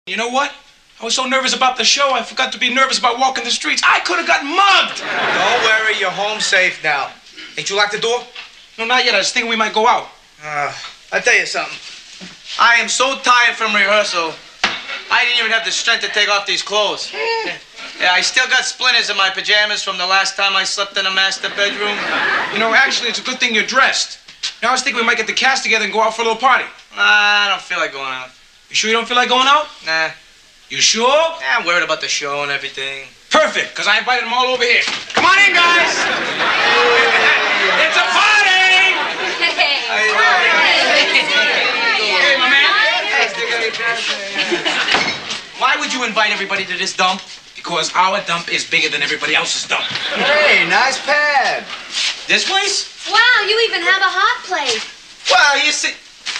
You know what? I was so nervous about the show, I forgot to be nervous about walking the streets. I could have gotten mugged. Don't worry, you're home safe now. Ain't you locked the door? No, not yet. I was thinking we might go out. I'll tell you something. I am so tired from rehearsal, I didn't even have the strength to take off these clothes. Yeah, I still got splinters in my pajamas from the last time I slept in a master bedroom. You know, actually, it's a good thing you're dressed. Now, I was thinking we might get the cast together and go out for a little party. I don't feel like going out. You sure you don't feel like going out? Nah. You sure? Yeah, I'm worried about the show and everything. Perfect, because I invited them all over here. Come on in, guys! It's a party! Hey, my man. Why would you invite everybody to this dump? Because our dump is bigger than everybody else's dump. Hey, nice pad. This place? Wow, you even have a hot plate. Well, you see,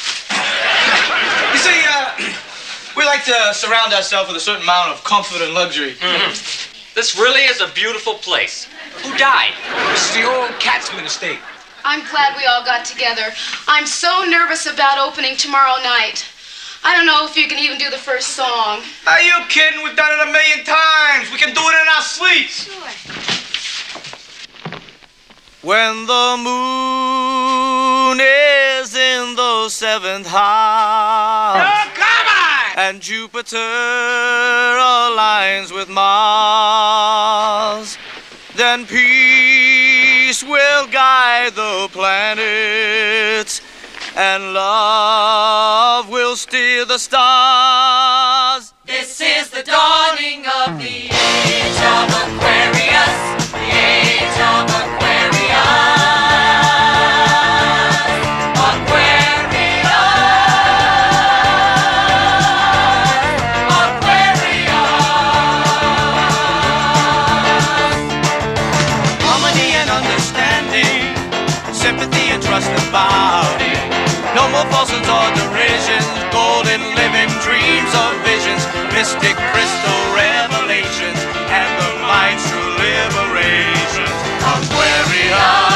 we like to surround ourselves with a certain amount of comfort and luxury. This really is a beautiful place. Who died? This is the old Katzman estate. I'm glad we all got together. I'm so nervous about opening tomorrow night. I don't know if you can even do the first song. Are you kidding? We've done it 1,000,000 times. We can do it in our sleeps. Sure. When the moon is in the 7th house, Oh, come on! and Jupiter aligns with Mars, then peace will guide the planets, and love will steer the stars. This is the dawning of the age of Aquarius, the age of Aquarius. Harmony and understanding, sympathy and trust and bounty. No more falsehoods or derisions, golden living dreams of visions, mystic crystal revelations, and the mind's true liberations. Aquarius.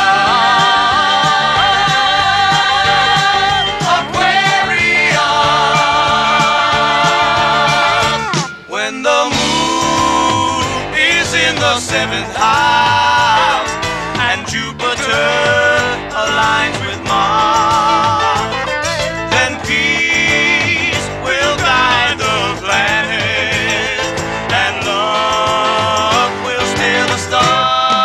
When the moon is in the 7th house and Jupiter aligns with Mars, then peace will guide the planet, and love will steer the stars.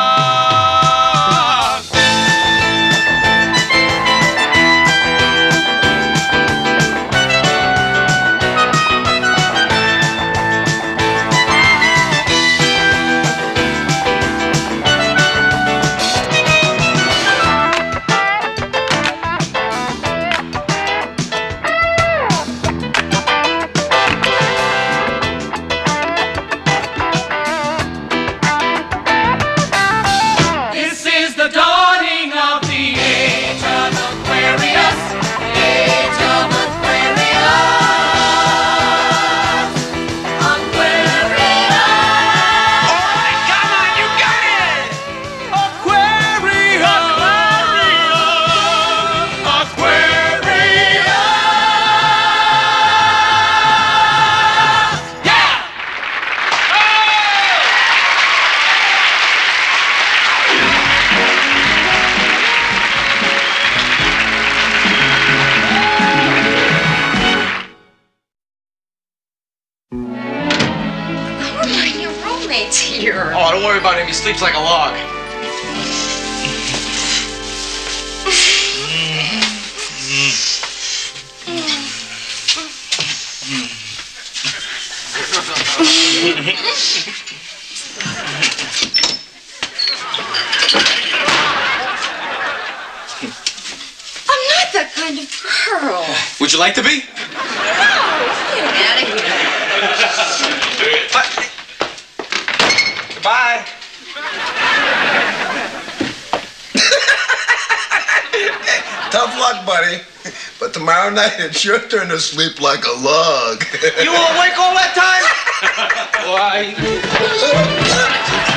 This is the dawning of the age of Aquarius, the age of Aquarius. Aquarius. All right, come on, you got it! How are my new roommates here? Oh, don't worry about him. He sleeps like a log. I'm not that kind of girl. Would you like to be? No, get out of here. Goodbye. Tough luck, buddy. But tomorrow night it's your turn to sleep like a log. You were awake all that time? Why?